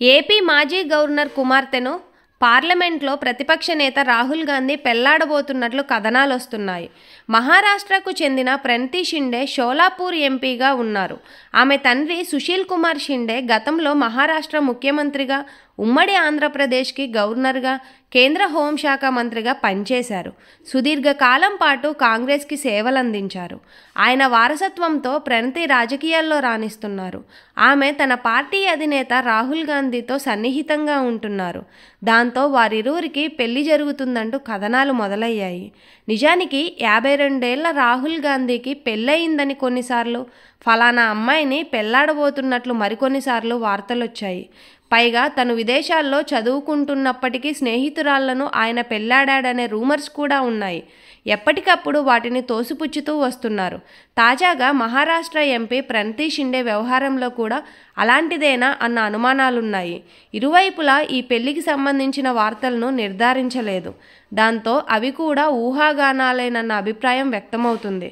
AP మాజీ governor కుమార్తెను పార్లమెంట్లో ప్రతిపక్ష నేత రాహుల్ గాంధీ పెళ్లాడబోతున్నట్లు కథనాలొస్తున్నాయి. మహారాష్ట్రకు చెందిన ప్రణతి షిండే షోలాపూర్ ఎంపీగా ఉన్నారు. ఆమె తండ్రి సుశీల్ కుమార్ షిండే గతంలో మహారాష్ట్ర ముఖ్యమంత్రిగా, ఉమ్మడి ఆంధ్రప్రదేశ్కి గవర్నర్గా, కేంద్ర హోంశాఖ మంత్రిగా పనిచేశారు. సుదీర్ఘకాలం పాటు కాంగ్రెస్కి సేవలందించారు. ఆయన వారసత్వంతో ప్రణతి రాజకీయాల్లో రాణిస్తున్నారు. ఆమె తన పార్టీ అధినేత రాహుల్ గాంధీతో సన్నిహితంగా ఉంటున్నారు. దాంతో వారిరువురికి పెళ్లి జరుగుతుందంటూ కథనాలు మొదలయ్యాయి. నిజానికి 52 ఏళ్ల రాహుల్ గాంధీకి పెళ్ళయిందని కొన్నిసార్లు, ఫలానా అమ్మాయిని పెళ్లాడబోతున్నట్లు మరికొన్నిసార్లు వార్తలొచ్చాయి. పైగా తను విదేశాల్లో చదువుకుంటున్నప్పటికీ స్నేహితురాళ్లను ఆయన పెళ్లాడాడనే రూమర్స్ కూడా ఉన్నాయి. ఎప్పటికప్పుడు వాటిని తోసిపుచ్చుతూ వస్తున్నారు. తాజాగా మహారాష్ట్ర ఎంపీ ప్రణతి షిండే వ్యవహారంలో కూడా అలాంటిదేనా అన్న అనుమానాలున్నాయి. ఇరువైపులా ఈ పెళ్లికి సంబంధించిన వార్తలను నిర్ధారించలేదు. దాంతో అవి కూడా ఊహాగానాలేనన్న అభిప్రాయం వ్యక్తమవుతుంది.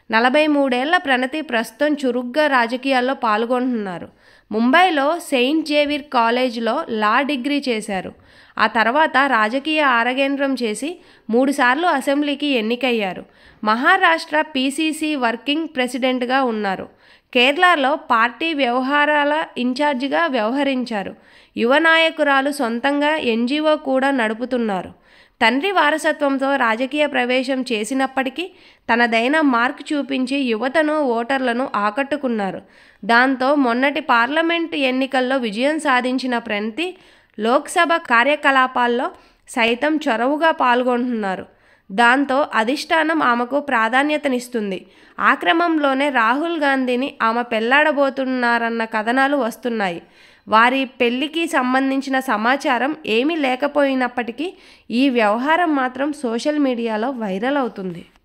43 ఏళ్ల ప్రణతి ప్రస్తుతం చురుగ్గా రాజకీయాల్లో పాల్గొంటున్నారు. ముంబైలో సెయింట్ జేవియర్ కాలేజ్లో లా డిగ్రీ చేశారు. ఆ తర్వాత రాజకీయ ఆరగేంద్రం చేసి 3 సార్లు అసెంబ్లీకి ఎన్నికయ్యారు. మహారాష్ట్ర పీసీసీ వర్కింగ్ ప్రెసిడెంట్గా ఉన్నారు. కేరళలో పార్టీ వ్యవహారాల ఇన్ఛార్జిగా వ్యవహరించారు. యువ నాయకురాలు సొంతంగా ఎన్జీఓ కూడా నడుపుతున్నారు. తండ్రి వారసత్వంతో రాజకీయ ప్రవేశం చేసినప్పటికీ తనదైన మార్క్ చూపించి యువతను, ఓటర్లను ఆకట్టుకున్నారు. దాంతో మొన్నటి పార్లమెంటు ఎన్నికల్లో విజయం సాధించిన ప్రణతి లోక్సభ కార్యకలాపాల్లో సైతం చొరవగా పాల్గొంటున్నారు. దాంతో అధిష్టానం ఆమెకు ప్రాధాన్యతనిస్తుంది. ఆ క్రమంలోనే రాహుల్ గాంధీని ఆమె పెళ్లాడబోతున్నారన్న కథనాలు వస్తున్నాయి. వారి పెళ్లికి సంబంధించిన సమాచారం ఏమీ లేకపోయినప్పటికీ ఈ వ్యవహారం మాత్రం సోషల్ మీడియాలో వైరల్ అవుతుంది.